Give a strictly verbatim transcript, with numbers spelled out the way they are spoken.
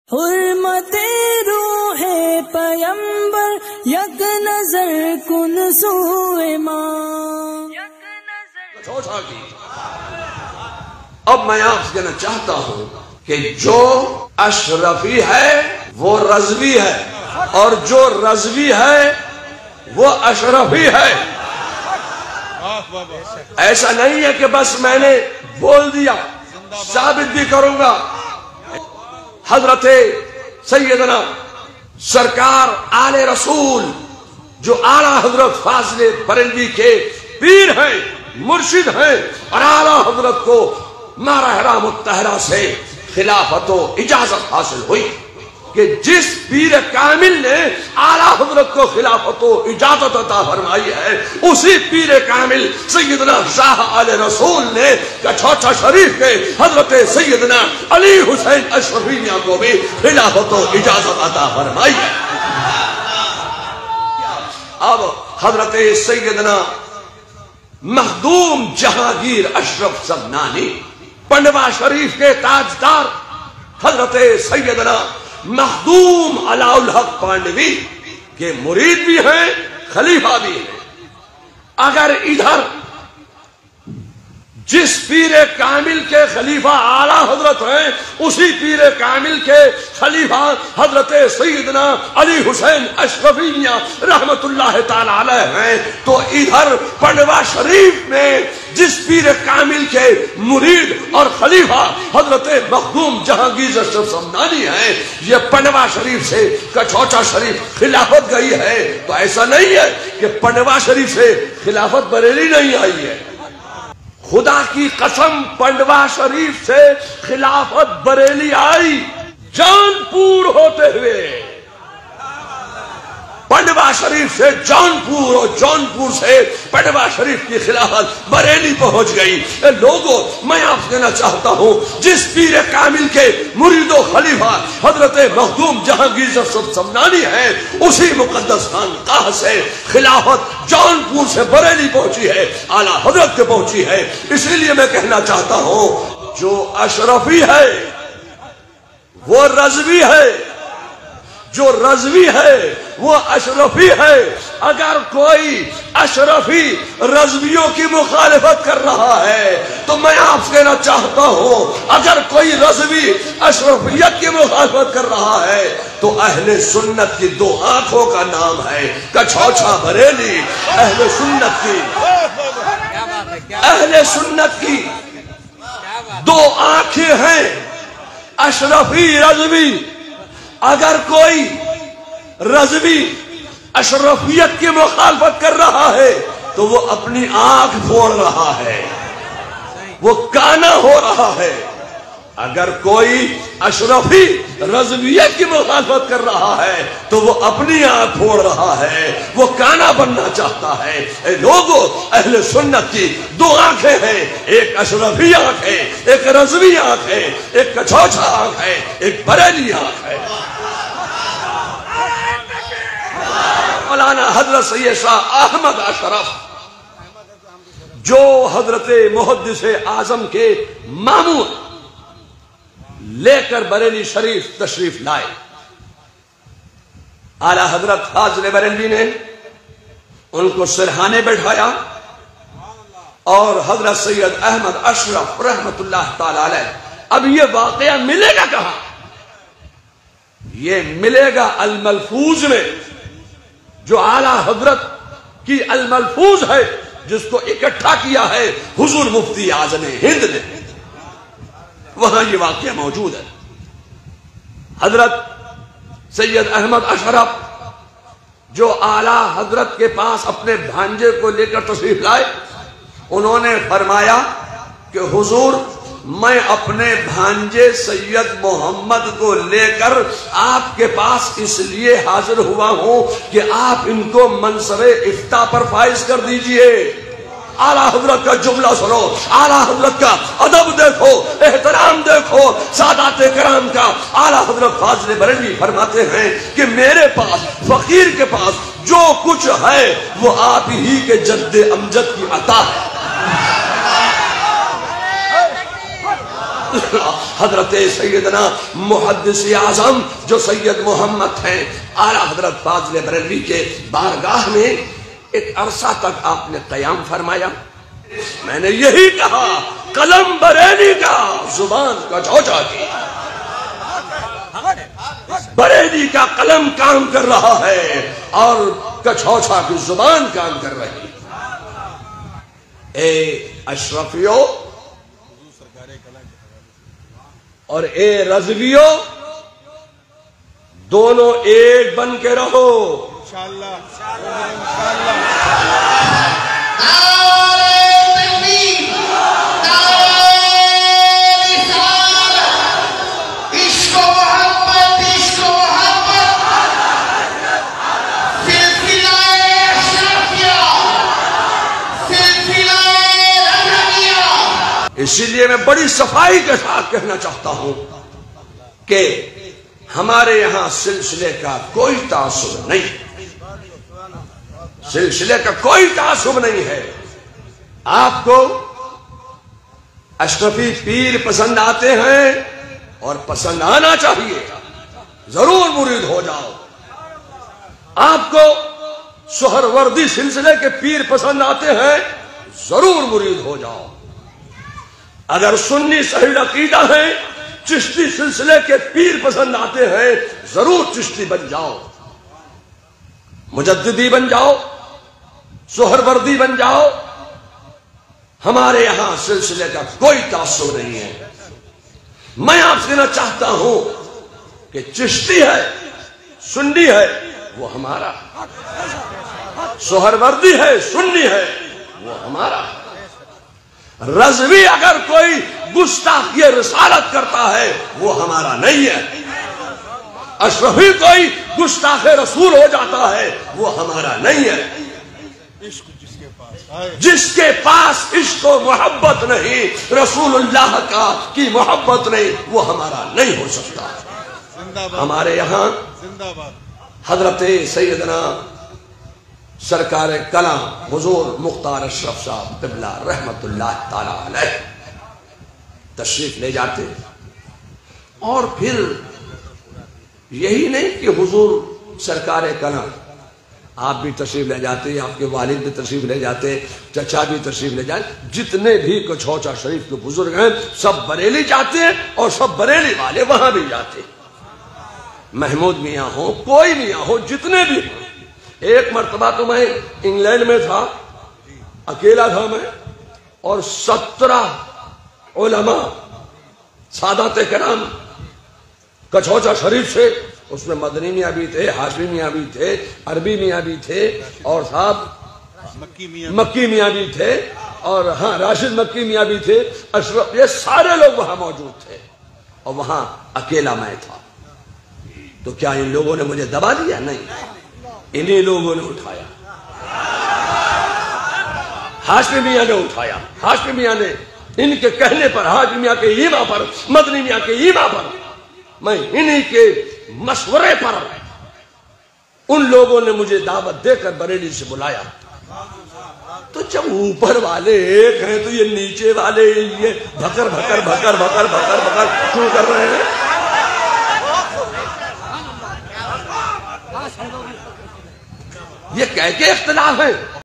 حرمت روح پیمبر یک نظر کن سوئے ماں. اب میں آپ سے کہنا چاہتا ہوں کہ جو اشرفی ہے وہ رضوی ہے اور جو رضوی ہے وہ اشرفی ہے. ایسا نہیں ہے کہ بس میں نے بول دیا، ثابت بھی کروں گا. حضرت سیدنا سرکار آل رسول جو اعلیٰ حضرت فاضل بریلوی کے پیر ہیں، مرشد ہیں، اور اعلیٰ حضرت کو نعرہ حرام الطہرہ سے خلافت و اجازت حاصل ہوئی کہ جس پیر کامل نے اعلیٰ حضرت کو خلافت و اجازت عطا فرمائی ہے، اسی پیر کامل سیدنا شاہ آل رسول نے کچھوچا شریف کے حضرت سیدنا علی حسین اشرفیہ کو بھی خلافت و اجازت عطا فرمائی ہے. اب حضرت سیدنا مخدوم جہانگیر اشرف سمنانی پنڈوا شریف کے تاجدار حضرت سیدنا مخدوم علاء الحق پانڈوی کے مرید بھی ہیں، خلیفہ بھی ہیں. اگر ادھر جس پیر کامل کے خلیفہ اعلیٰ حضرت ہیں اسی پیر کامل کے خلیفہ حضرت سیدنا علی حسین اشرفیہ رحمت اللہ تعالی علیہ ہیں، تو ادھر پنڈوا شریف میں جس پیر کامل کے مرید اور خلیفہ حضرت مخدوم جہانگیر اشرف سمنانی ہیں، یہ پنڈوا شریف سے کچھوچا شریف خلافت گئی ہے. تو ایسا نہیں ہے کہ پنڈوا شریف سے خلافت بریلی نہیں آئی ہے. خدا کی قسم پنڈوا شریف سے خلافت بریلی آئی جان پور ہوتے ہوئے. پنڈوا شریف سے جان پور اور جان پور سے پنڈوا شریف کی خلافت بریلی پہنچ گئی. اے لوگوں، میں آپ سے کہنا چاہتا ہوں جس پیر کامل کے مرید و خلیفہ حضرت مخدوم جہانگیر اشرف سمنانی ہیں اسی مقدس خانقاہ سے خلافت جان پور سے بریلی پہنچی ہے، اعلیٰ حضرت کے پہنچی ہے. اسی لیے میں کہنا چاہتا ہوں جو اشرفی ہے وہ رضوی ہے، جو رضوی ہے وہ اشرفی ہے. اگر کوئی اشرفی رضویوں کی مخالفت کر رہا ہے تو میں آپ سے کہنا چاہتا ہوں اگر کوئی رضوی اشرفیت کی مخالفت کر رہا ہے تو اہل سنت کی دو آنکھوں کا نام ہے کچھوچا بریلی. اہل سنت کی اہل سنت کی دو آنکھیں ہیں، اشرفی رضوی. اگر کوئی رضوی اشرفیت کی مخالفت کر رہا ہے تو وہ اپنی آنکھ پھوڑ رہا ہے، وہ کانا ہو رہا ہے. اگر کوئی اشرفی رضویت کی مخالفت کر رہا ہے تو وہ اپنی آنکھ پھوڑ رہا ہے، وہ کانا بننا چاہتا ہے. اے لوگوں، اہل سنت کی دو آنکھیں ہیں، ایک اشرفی آنکھ ہے، ایک رضوی آنکھ ہے، ایک کچھوچا آنکھ ہے، ایک بریلی آنکھ ہے. مولانا حضرت سید شاہ احمد اشرف جو حضرت محدث اعظم کے ماموں لے کر بریلی شریف تشریف لائے، اعلیٰ حضرت فاضل بریلوی نے ان کو سرہانے بٹھایا اور حضرت سید احمد اشرف رحمت اللہ تعالی علیہ. اب یہ واقعہ ملے گا کہاں؟ یہ ملے گا الملفوظ میں، جو اعلیٰ حضرت کی الملفوظ ہے جس کو اکٹھا کیا ہے حضور مفتی اعظم ہند نے. وہاں یہ واقعہ موجود ہے. حضرت سید احمد اشرف جو اعلیٰ حضرت کے پاس اپنے بھانجے کو لے کر تشریف لائے، انہوں نے فرمایا کہ حضور میں اپنے بھانجے سید محمد کو لے کر آپ کے پاس اس لیے حاضر ہوا ہوں کہ آپ ان کو منصب افتاء پر فائز کر دیجئے. اعلیٰ حضرت کا جملہ سنو، اعلیٰ حضرت کا ادب دیکھو، احترام دیکھو سادات کرام کا. اعلیٰ حضرت فاضل بریلوی فرماتے ہیں کہ میرے پاس فقیر کے پاس جو کچھ ہے وہ آپ ہی کے جد امجد کی عطا ہے. حضرت سیدنا محدث اعظم جو سید محمد ہیں، اعلیٰ حضرت فاضل بریلوی کے بارگاہ میں ایک عرصہ تک آپ نے قیام فرمایا. میں نے یہی کہا، قلم بریلی کا، زبان کا جھوجا کی. بریلی کا قلم کام کر رہا ہے اور کچھوچا کی زبان کام کر رہی. اے اشرفیو اور اے رضویو، دونوں ایک بن کے رہو. انشاءاللہ اسی لیے میں بڑی صفائی کے ساتھ کہنا چاہتا ہوں کہ ہمارے یہاں سلسلے کا کوئی تعصب نہیں، سلسلے کا کوئی تعصب نہیں ہے. آپ کو اشرفی پیر پسند آتے ہیں اور پسند آنا چاہیے، ضرور مرید ہو جاؤ. آپ کو سہروردی سلسلے کے پیر پسند آتے ہیں، ضرور مرید ہو جاؤ. اگر سنی صحیح عقیدہ ہیں، چشتی سلسلے کے پیر پسند آتے ہیں، ضرور چشتی بن جاؤ، مجددی بن جاؤ، سہروردی بن جاؤ. ہمارے یہاں سلسلے کا کوئی تعصب نہیں ہے. میں آپ سے کہنا چاہتا ہوں کہ چشتی ہے، سنی ہے، وہ ہمارا. سہروردی ہے، سنی ہے، وہ ہمارا. رضوی اگر کوئی گستاخی رسالت کرتا ہے وہ ہمارا نہیں ہے. اشرفی کوئی گستاخ رسول ہو جاتا ہے وہ ہمارا نہیں ہے. جس کے پاس عشق و محبت نہیں، رسول اللہ کا کی محبت نہیں، وہ ہمارا نہیں ہو سکتا. ہمارے یہاں حضرت سیدنا سرکار کلام حضور مختار اشرف صاحب قبلہ رحمت اللہ تعالی علیہ تشریف لے جاتے، اور پھر یہی نہیں کہ حضور سرکار کلام آپ بھی تشریف لے جاتے، آپ کے والد بھی تشریف لے جاتے، چچا بھی تشریف لے جاتے. جتنے بھی کچھوچا شریف کے بزرگ ہیں سب بریلی جاتے ہیں اور سب بریلی والے وہاں بھی جاتے. محمود میاں ہو، کوئی میاں ہو، جتنے بھی ہوں. ایک مرتبہ تو میں انگلینڈ میں تھا، اکیلا تھا میں، اور سترہ علماء سادات کرام کچھوچا شریف سے، اس میں مدنی میاں بھی تھے، ہاشمی میاں بھی تھے، عربی میاں بھی تھے، اور صاحب مکی میاں بھی تھے، اور ہاں راشد مکی میاں بھی تھے، اشرف، یہ سارے لوگ وہاں موجود تھے، اور وہاں اکیلا میں تھا. تو کیا ان لوگوں نے مجھے دبا دیا؟ نہیں، انہی لوگوں نے اٹھایا. ہاشمی میاں نے اٹھایا. ہاشمی میاں نے ان کے کہنے پر، ہاشمی میاں کے ایما پر، مدنی میاں کے ایما پر، میں انہی کے مشورے پر، ان لوگوں نے مجھے دعوت دے کر بریلی سے بلایا. تو جب اوپر والے ایک ہیں تو یہ نیچے والے یہ بھکر بھکر بھکر بھکر بھکر بھکر کیوں کر رہے ہیں؟ یہ کہہ کے اختلاف ہے.